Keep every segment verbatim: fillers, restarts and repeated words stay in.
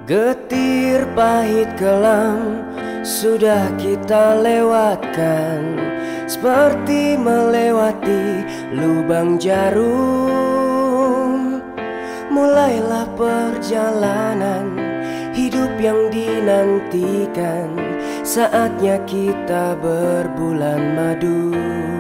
Getir pahit kelam sudah kita lewatkan, seperti melewati lubang jarum. Mulailah perjalanan hidup yang dinantikan, saatnya kita berbulan madu.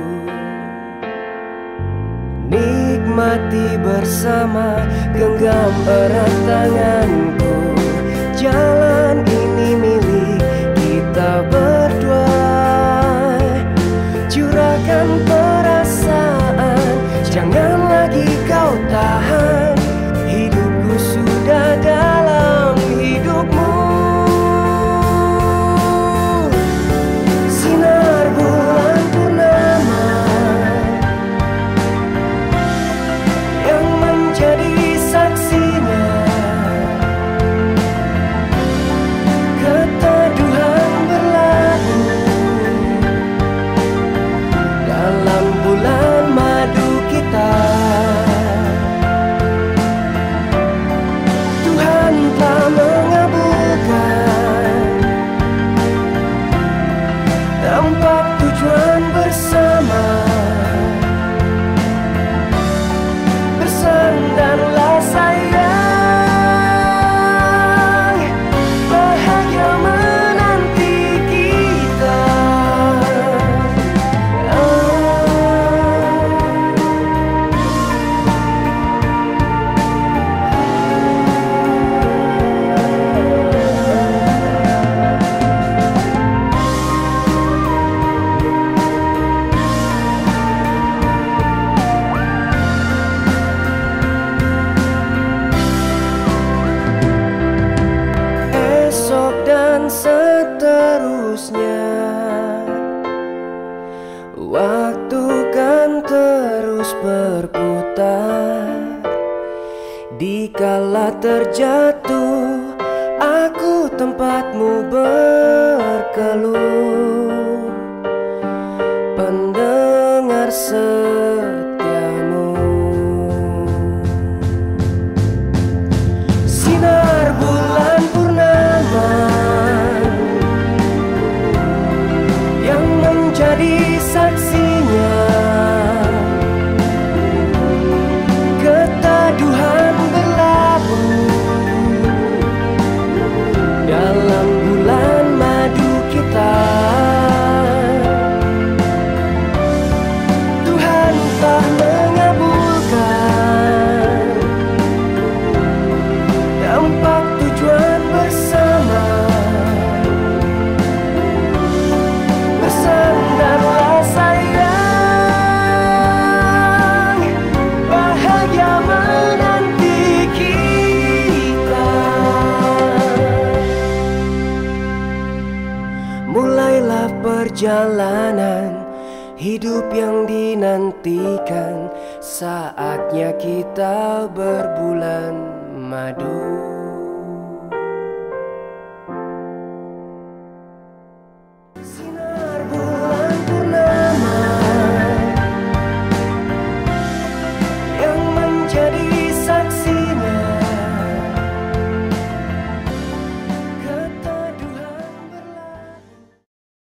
Nikmati bersama, genggam erat tanganku. Jalan ini milik kita berdua. Curahkan perasaan, jangan lagi kau tahan. Hidupku sudah dalam hidupmu. Sinar bulan purnama yang menjadi saksinya. Keteduhan berlabuh dalam bulan madu kita. Tuhan telah mengabulkan tempat tujuan bersama. Bersandarlah sayang, bahagia menanti kita. Esok dan seterusnya, waktu kan terus berputar. Dikala terjatuh, aku tempatmu berkeluh. Pendengar setiamu, sinar bulan purnama yang menjadi saksinya. Keteduhan berlabuh dalam bulan madu kita. Tuhan telah mengabulkan tempat tujuan bersama. Bersandarlah sayang, bahagia menanti kita. Mulailah perjalanan hidup yang dinantikan, saatnya kita berbulan madu.